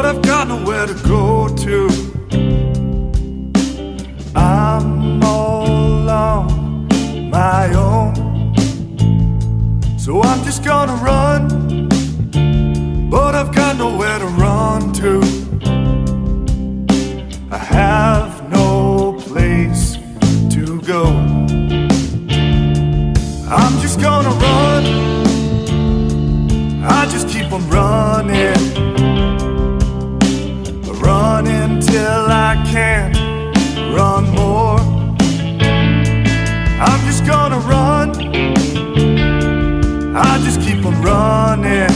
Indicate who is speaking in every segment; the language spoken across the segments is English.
Speaker 1: I've got nowhere to go to. I'm all on my own, so I'm just gonna run, but I've got nowhere to run to. I have no place to go. I'm just gonna run, I just keep on running, running till I can't run more. I'm just gonna run, I just keep on running,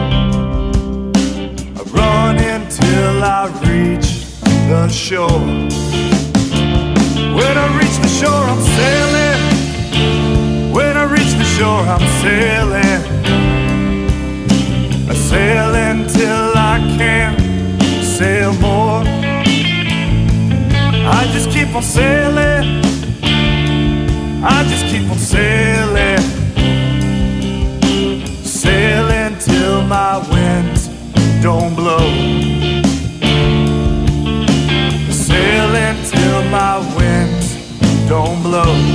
Speaker 1: running till I reach the shore. When I reach the shore, I'm sailing. When I reach the shore, I'm sailing. I'm sailing till I can't sail more. I just keep on sailing, I just keep on sailing, sailing till my winds don't blow, sailing till my winds don't blow.